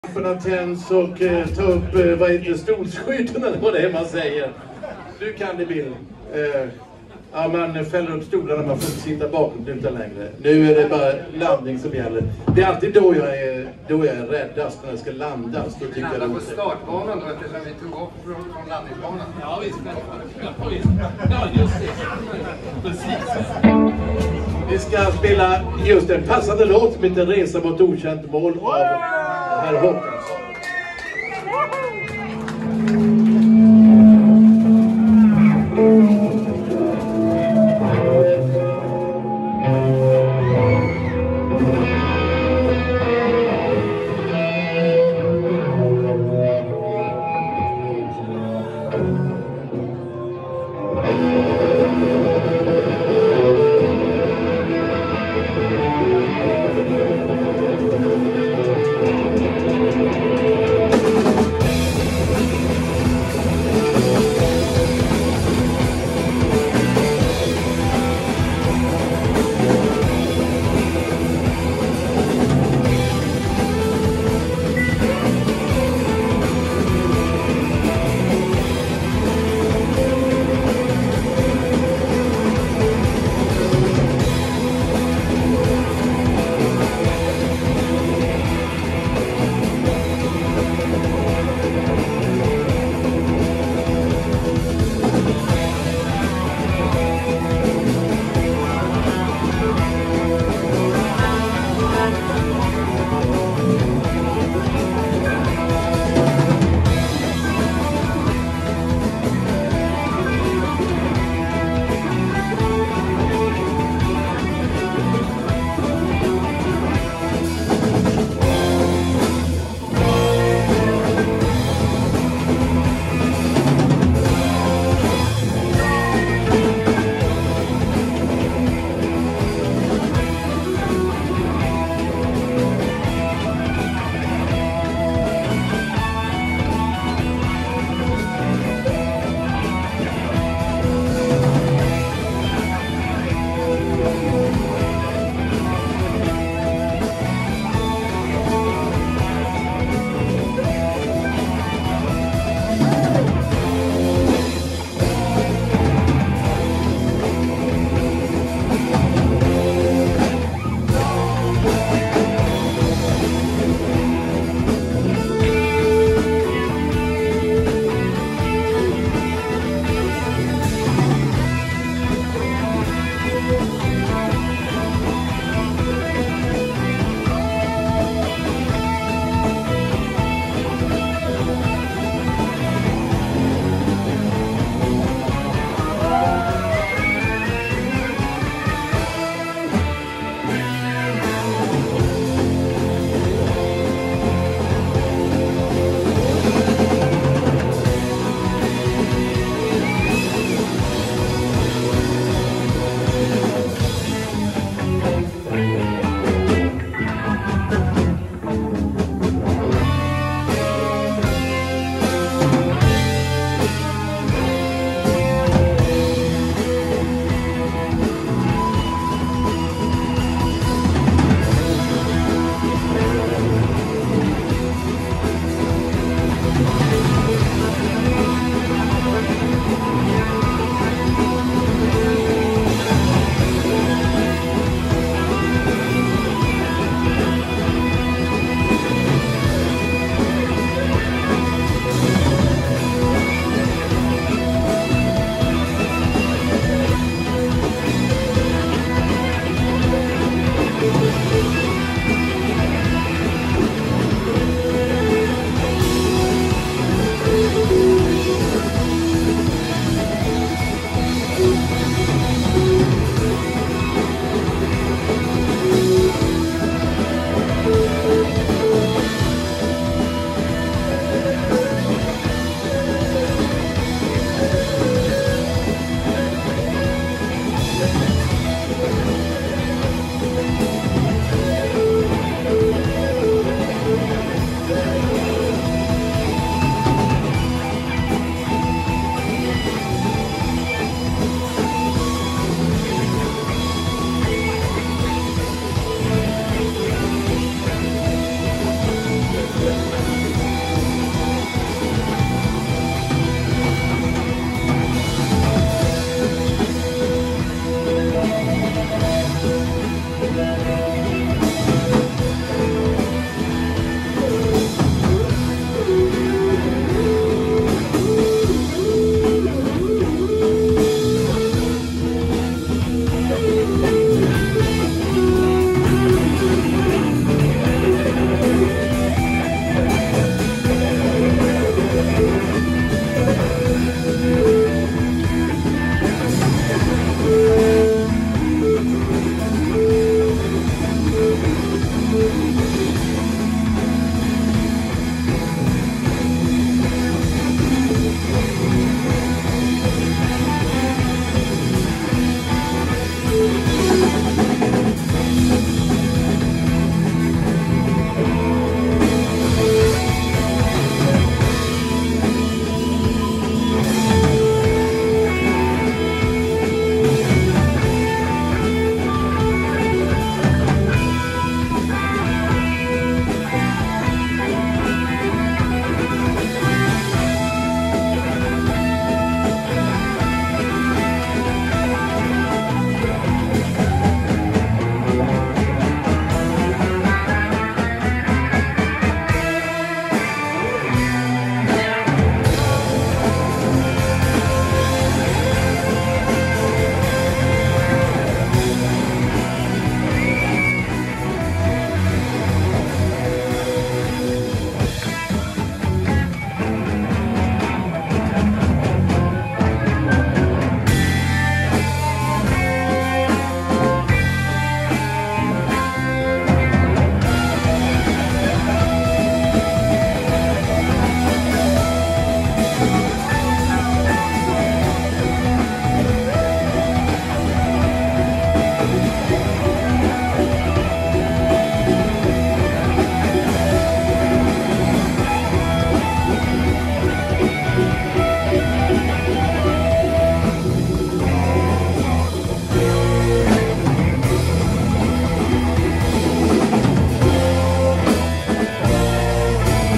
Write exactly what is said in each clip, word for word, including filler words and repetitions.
Lamporna tänds och eh, ta upp, eh, vad heter stolsskydden eller vad det är man säger. Du kan det, Bill. Eh, ja, man fäller upp stolarna, man får inte sitta bakom utan längre. Nu är det bara landning som gäller. Det är alltid då jag är, då jag är räddast när jag ska landa. Så tycker landa jag på startbanan då, eftersom vi tog upp från, från landningsbanan. Ja, visst. Ja, just det. Precis. Vi ska spela just en passande låt som heter Resa mot okänt mål av herr Håkansson.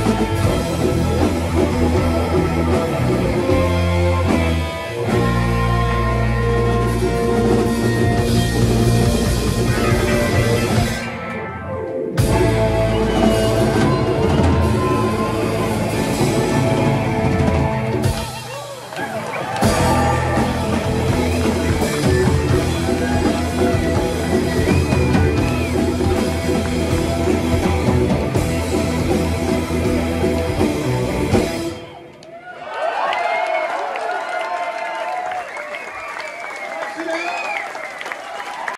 Yeah.